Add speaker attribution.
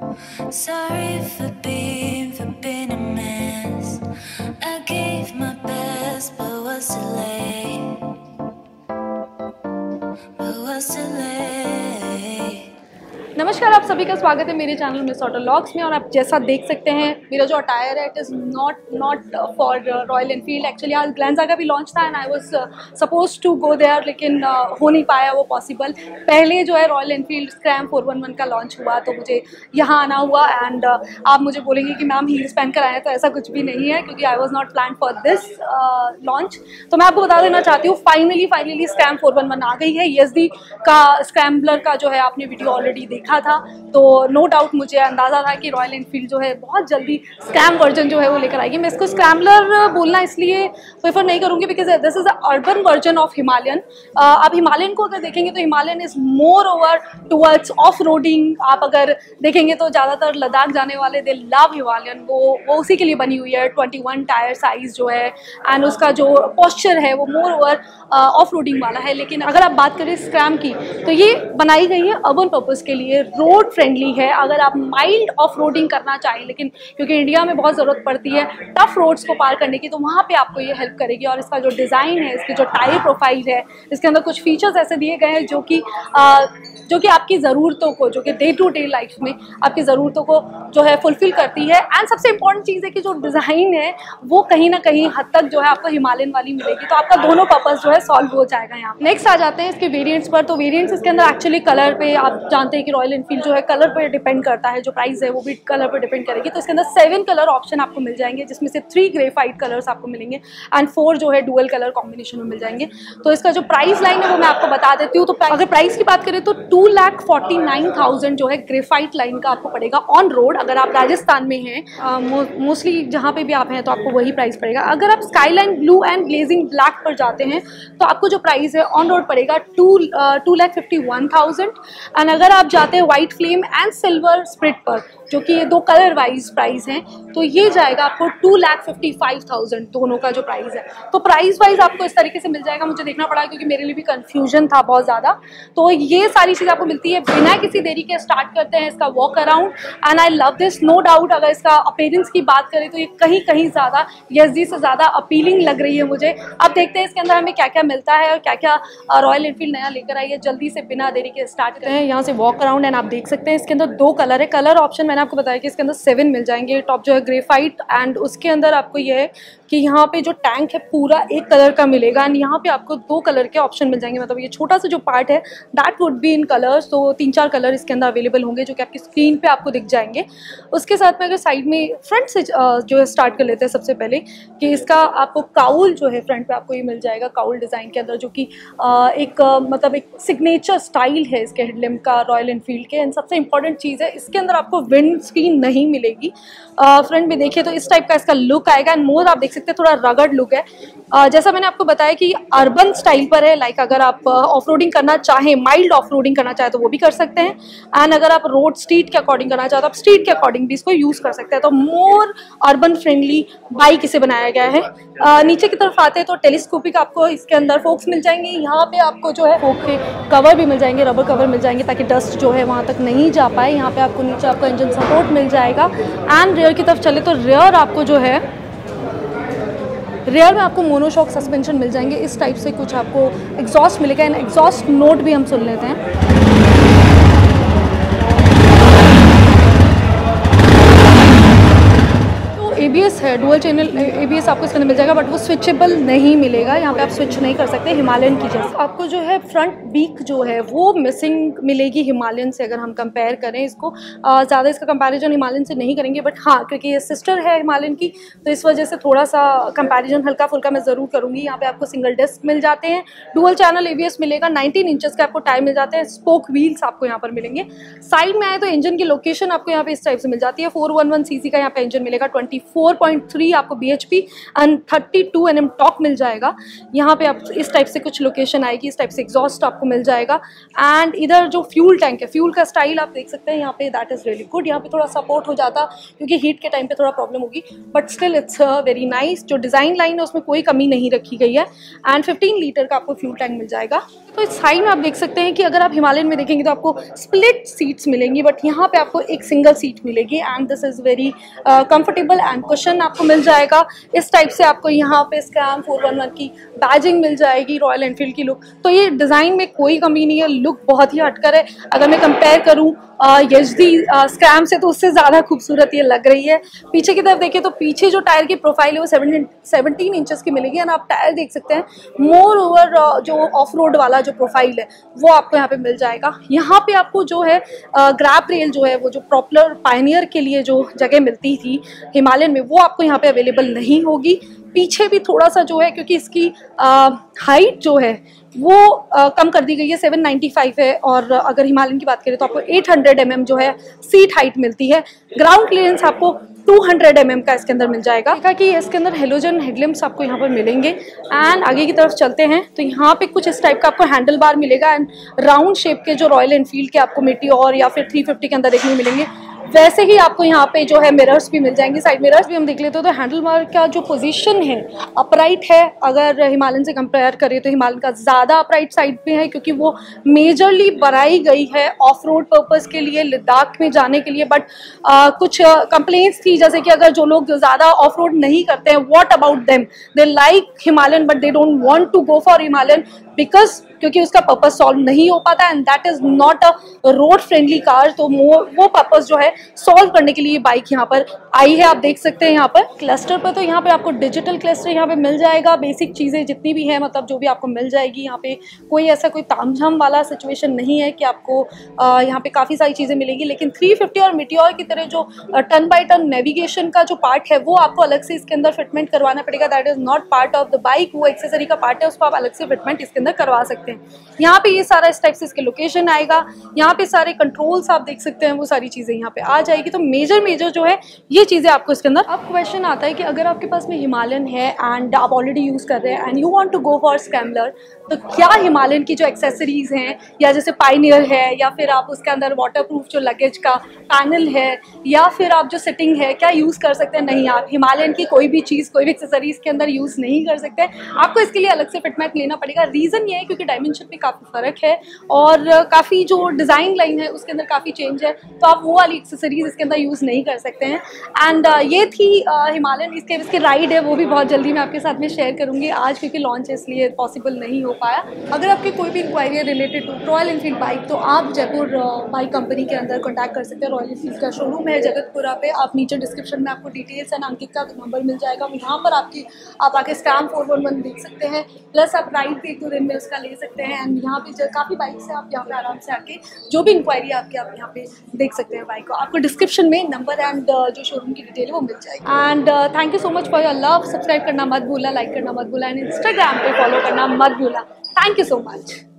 Speaker 1: Sorry for being a mess. I gave my best, but was too late.
Speaker 2: नमस्कार, आप सभी का स्वागत है मेरे चैनल मिस ऑटो व्लॉग्स में। और आप जैसा देख सकते हैं मेरा जो अटायर है it is not for Royal Enfield. Actually आज ग्लैंजा का भी लॉन्च था and I was suppose to go there, लेकिन हो नहीं पाया वो पॉसिबल। पहले जो है रॉयल एनफील्ड स्क्रैम 411 का लॉन्च हुआ तो मुझे यहाँ आना हुआ। एंड आप मुझे बोलेंगे कि मैम हील्स पहन कर आए हैं, तो ऐसा कुछ भी नहीं है क्योंकि I was not plan for this launch. तो मैं आपको बता देना चाहती हूँ फाइनली स्क्रैम 411 आ गई है। ESD का स्क्रैम्बलर का जो है आपने वीडियो ऑलरेडी देखा था, तो नो डाउट मुझे अंदाज़ा था कि रॉयल एनफील्ड जो है बहुत जल्दी स्क्रैम वर्जन जो है वो लेकर आएगी। मैं इसको स्क्रैम्बलर बोलना इसलिए प्रेफर नहीं करूँगी because this is a urban version of Himalayan. आप हिमालयन को अगर देखेंगे तो Himalayan is more over towards of roading. आप अगर देखेंगे तो ज़्यादातर लद्दाख जाने वाले दे लव हिमालयन, वो उसी के लिए बनी हुई है। 21 टायर साइज़ जो है एंड उसका जो पोस्चर है वो मोर ओवर ऑफ रोडिंग वाला है। लेकिन अगर आप बात करें स्क्रैम की तो ये बनाई गई है अर्बन पर्पज़ के लिए, रोड फ्रेंडली है। अगर आप माइल्ड ऑफ रोडिंग करना चाहें, लेकिन क्योंकि इंडिया में बहुत ज़रूरत पड़ती है टफ रोड्स को पार करने की, तो वहाँ पे आपको ये हेल्प करेगी। और इसका जो डिज़ाइन है, इसकी जो टायर प्रोफाइल है, इसके अंदर कुछ फीचर्स ऐसे दिए गए हैं जो कि आपकी ज़रूरतों को, जो कि डे टू डे लाइफ में आपकी ज़रूरतों को जो है फुलफिल करती है। एंड सबसे इंपॉर्टेंट चीज़ है कि जो डिज़ाइन है वो कहीं ना कहीं हद तक जो है आपको हिमालयन वाली मिलेगी, तो आपका दोनों पर्पस जो है सॉल्व हो जाएगा। यहाँ नेक्स्ट आ जाते हैं इसके वेरिएंट्स पर। तो वेरिएंट्स इसके अंदर एक्चुअली कलर पे, आप जानते हैं कि रॉयल एनफील्ड जो है कलर पर डिपेंड करता है, जो प्राइस है वो भी कलर पर डिपेंड करेगी। तो इसके अंदर 7 कलर ऑप्शन आपको मिल जाएंगे, जिसमें से 3 ग्रेफाइट कलर्स आपको मिलेंगे एंड 4 जो है डुअल कलर कॉम्बिनेशन में मिल जाएंगे। तो इसका जो प्राइस लाइन है वो मैं आपको बता देती हूँ। तो अगर प्राइस की बात करें तो 2,49,000 जो है ग्रेफाइट लाइन का आपको पड़ेगा ऑन रोड। अगर आप राजस्थान में हैं, मोस्टली जहाँ पे भी आप हैं, तो आपको वही प्राइस पड़ेगा। अगर आप skyline blue and glazing black पर जाते हैं तो आपको जो प्राइस है ऑन रोड पड़ेगा 2,51,000। एंड अगर आप जाते हैं white flame and silver spirit पर, जो कि ये 2 कलर वाइज प्राइस हैं, तो ये जाएगा आपको 2,55,000 दोनों का जो प्राइस है। तो प्राइस वाइज आपको इस तरीके से मिल जाएगा। मुझे देखना पड़ा क्योंकि मेरे लिए भी कंफ्यूजन था बहुत ज़्यादा। तो ये सारी चीज़ आपको मिलती है। बिना किसी देरी के स्टार्ट करते हैं इसका walk around and I love this. No doubt अगर इसका अपीयरेंस की बात करें तो ये कहीं ज़्यादा ESD से ज़्यादा अपीलिंग लग रही है मुझे। अब देखते हैं इसके अंदर हमें क्या क्या मिलता है और क्या क्या रॉयल एनफील्ड नया लेकर आई है। जल्दी से बिना देरी के स्टार्ट करते हैं यहाँ से वॉक अराउंड। एंड आप देख सकते हैं इसके अंदर 2 कलर है। कलर ऑप्शन मैंने आपको बताया कि इसके अंदर 7 मिल जाएंगे। टॉप जो है ग्रेफाइट एंड उसके अंदर आपको ये है कि यहाँ पे जो टैंक है पूरा एक कलर का मिलेगा एंड यहाँ पे आपको 2 कलर के ऑप्शन मिल जाएंगे। मतलब ये छोटा सा जो पार्ट है that would be in colours. तो 3-4 कलर इसके अंदर अवेलेबल होंगे जो कि आपकी स्क्रीन पे आपको दिख जाएंगे। उसके साथ में अगर साइड में फ्रंट से जो है स्टार्ट कर लेते हैं सबसे पहले कि इसका आपको काउल जो है फ्रंट पे आपको ये मिल जाएगा काउल डिज़ाइन के अंदर, जो कि मतलब एक सिग्नेचर स्टाइल है इसके हेडलैम्प का रॉयल एनफील्ड के। एंड सबसे इंपॉर्टेंट चीज़ है इसके अंदर आपको विंड स्क्रीन नहीं मिलेगी। फ्रंट में देखिए तो इस टाइप का इसका लुक आएगा एंड मोर आप देख सकते हैं थोड़ा रगड़ लुक है। जैसा मैंने आपको बताया कि अर्बन स्टाइल पर है। लाइक अगर आप ऑफ रोडिंग करना चाहें, माइल्ड ऑफ रोडिंग करना चाहें तो वो भी कर सकते हैं। एंड अगर आप रोड स्ट्रीट के अकॉर्डिंग करना चाहते हो तो आप स्ट्रीट के अकॉर्डिंग भी इसको यूज़ कर सकते हैं। तो मोर अर्बन फ्रेंडली बाइक इसे बनाया गया है। नीचे की तरफ आते हैं तो टेलीस्कोपिक आपको इसके अंदर फोक्स मिल जाएंगे। यहाँ पे आपको जो है फोक के कवर भी मिल जाएंगे, रबर कवर मिल जाएंगे ताकि डस्ट जो है वहाँ तक नहीं जा पाए। यहाँ पे आपको नीचे आपको इंजन सपोर्ट मिल जाएगा। एंड रियर की तरफ चले तो रियर आपको जो है रियर में आपको मोनोशॉक सस्पेंशन मिल जाएंगे। इस टाइप से कुछ आपको एग्जॉस्ट मिलेगा एंड एग्जॉस्ट नोट भी हम सुन लेते हैं। ABS है, डुअल चैनल ABS आपको इसके अंदर मिल जाएगा, बट वो स्विचेबल नहीं मिलेगा। यहाँ पे आप स्विच नहीं कर सकते हिमालयन की जैसे। आपको जो है फ्रंट बीक जो है वो मिसिंग मिलेगी हिमालयन से। अगर हम कंपेयर करें इसको, ज़्यादा इसका कंपैरिजन हिमालयन से नहीं करेंगे, बट हाँ क्योंकि ये सिस्टर है हिमालयन की तो इस वजह से थोड़ा सा कंपैरिजन हल्का फुल्का मैं ज़रूर करूँगी। यहाँ पे आपको सिंगल डिस्क मिल जाते हैं, डुअल चैनल ABS मिलेगा, 19 इंचेस के आपको टायर मिल जाते हैं, स्पोक व्हील्स आपको यहाँ पर मिलेंगे। साइड में आए तो इंजन की लोकेशन आपको यहाँ पे इस टाइप से मिल जाती है। 411cc का यहाँ पे इंजन मिलेगा, 24.5 1.3 आपको BHP एंड 32 Nm टॉप मिल जाएगा। यहाँ पे आप इस टाइप से कुछ लोकेशन आएगी, इस टाइप से एग्जॉस्ट आपको मिल जाएगा। एंड इधर जो फ्यूल टैंक है, फ्यूल का स्टाइल आप देख सकते हैं यहाँ पे, दैट इज़ रियली गुड। यहाँ पे थोड़ा सपोर्ट हो जाता क्योंकि हीट के टाइम पे थोड़ा प्रॉब्लम होगी, but still it's very nice. जो डिज़ाइन लाइन है उसमें कोई कमी नहीं रखी गई है। एंड 15 लीटर का आपको फ्यूल टैंक मिल जाएगा। तो इस साइड में आप देख सकते हैं कि अगर आप हिमालयन में देखेंगे तो आपको स्प्लिट सीट्स मिलेंगी, बट यहाँ पे आपको एक सिंगल सीट मिलेगी and this is very comfortable and cushion आपको मिल जाएगा। इस टाइप से आपको यहाँ पे स्क्रैम 411 की बैजिंग मिल जाएगी, रॉयल एनफील्ड की लुक। तो ये डिज़ाइन में कोई कमी नहीं है, लुक बहुत ही हटकर है। अगर मैं कंपेयर करूँ यजदी स्क्रैम से तो उससे ज़्यादा खूबसूरत ये लग रही है। पीछे की तरफ देखिए तो पीछे जो टायर की प्रोफाइल है वो 17 इंचेस की मिलेगी एंड आप टायर देख सकते हैं। मोर ओवर जो ऑफ रोड वाला जो प्रोफाइल है वो आपको यहाँ पे मिल जाएगा। यहाँ पे आपको जो है ग्रैब रेल जो है, वो जो पॉपुलर पायनियर के लिए जो जगह मिलती थी हिमालयन में, वो आपको यहाँ पे अवेलेबल नहीं होगी। पीछे भी थोड़ा सा जो है, क्योंकि इसकी हाइट जो है वो कम कर दी गई है, 795 है, और अगर हिमालयन की बात करें तो आपको 800 mm जो है सीट हाइट मिलती है। ग्राउंड क्लियरेंस आपको 200 mm का इसके अंदर मिल जाएगा। देखा कि इसके अंदर हेलोजन हेडलैम्प्स आपको यहाँ पर मिलेंगे। एंड आगे की तरफ चलते हैं तो यहाँ पे कुछ इस टाइप का आपको हैंडल बार मिलेगा एंड राउंड शेप के जो रॉयल एनफील्ड के आपको मेटियोर या फिर 350 के अंदर देखने मिलेंगे, वैसे ही आपको यहाँ पे जो है मिरर्स भी मिल जाएंगे। साइड मिरर्स भी हम देख लेते हो तो हैंडल बार का जो पोजीशन है अपराइट है। अगर हिमालयन से कंपेयर करें तो हिमालयन का ज़्यादा अपराइट साइड पे है, क्योंकि वो मेजरली बनाई गई है ऑफ रोड पर्पज़ के लिए, लद्दाख में जाने के लिए। बट कुछ कंप्लेंट्स थी, जैसे कि अगर जो लोग ज़्यादा ऑफ रोड नहीं करते हैं, what about them, they like Himalayan but they don't want to go for Himalayan because क्योंकि उसका पर्पस सॉल्व नहीं हो पाता and that is not a road friendly car. तो वो पर्पस जो है सॉल्व करने के लिए बाइक यहाँ पर आई है। आप देख सकते हैं यहाँ पर क्लस्टर पर, तो यहाँ पे आपको डिजिटल क्लस्टर यहाँ पे मिल जाएगा। बेसिक चीज़ें जितनी भी हैं, मतलब जो भी आपको मिल जाएगी यहाँ पे। कोई ऐसा कोई तामझाम वाला सिचुएशन नहीं है कि आपको यहाँ पे काफ़ी सारी चीज़ें मिलेंगी। लेकिन 350 और मेटियोर की तरह जो टर्न बाई टर्न नेविगेशन का जो पार्ट है वो आपको अलग से इसके अंदर फिटमेंट करवाना पड़ेगा। That is not part of the bike, वो एक्सेसरी का पार्ट है, उसको आप अलग से फिटमेंट इसके अंदर करवा सकते हैं। यहाँ पे ये सारा इस टाइप से इसके लोकेशन आएगा। यहाँ पे सारे कंट्रोल्स आप देख सकते हैं, वो सारी चीज़ें यहाँ पे आ जाएगी। तो मेजर जो है ये चीज़ें आपको इसके अंदर। अब क्वेश्चन आता है कि अगर आपके पास में हिमालयन है एंड आप ऑलरेडी यूज़ कर रहे हैं and you want to go for scrambler, तो क्या हिमालयन की जो एक्सेसरीज़ हैं, या जैसे पायनियर है, या फिर आप उसके अंदर वाटरप्रूफ जो लगेज का पैनल है, या फिर आप जो सिटिंग है, क्या यूज़ कर सकते हैं? नहीं, आप हिमालयन की कोई भी चीज़, कोई भी एक्सेसरीज के अंदर यूज़ नहीं कर सकते। आपको इसके लिए अलग से फिटमेंट लेना पड़ेगा। रीज़न ये है क्योंकि डायमेंशन में काफ़ी फ़र्क है और काफ़ी जो डिज़ाइन लाइन है उसके अंदर काफ़ी चेंज है, तो आप वो वाली एक्सेसरीज इसके अंदर यूज़ नहीं कर सकते हैं। एंड ये थी हिमालयन। इसके राइड है वो भी बहुत जल्दी मैं आपके साथ में शेयर करूँगी। आज क्योंकि लॉन्च है इसलिए पॉसिबल नहीं हो पाया। अगर आपकी कोई भी इंक्वायरी है related to Royal Enfield bike, तो आप जयपुर बाइक कंपनी के अंदर कॉन्टैक्ट कर सकते हैं। रॉयल एनफील्ड का शोरूम है जगतपुरा पे। आप नीचे डिस्क्रिप्शन में आपको डिटेल्स एंड अंकित का नंबर मिल जाएगा, यहाँ पर आप आके स्क्रैम 411 देख सकते हैं। प्लस आप राइड पे 1-2 दिन में उसका ले सकते हैं। एंड यहाँ पे काफ़ी बाइक्स है, आप यहाँ पे आराम से आके जो भी इंक्वायरी आपकी आप यहाँ पे देख सकते हैं बाइक को। आपको डिस्क्रिप्शन में नंबर एंड जो शोरूम की डिटेल है वो मिल जाएगी। And thank you so much for your love. Subscribe करना मत भूलना, लाइक करना मत भूलना एंड इंस्टाग्राम पे फॉलो करना मत भूलना। Thank you so much.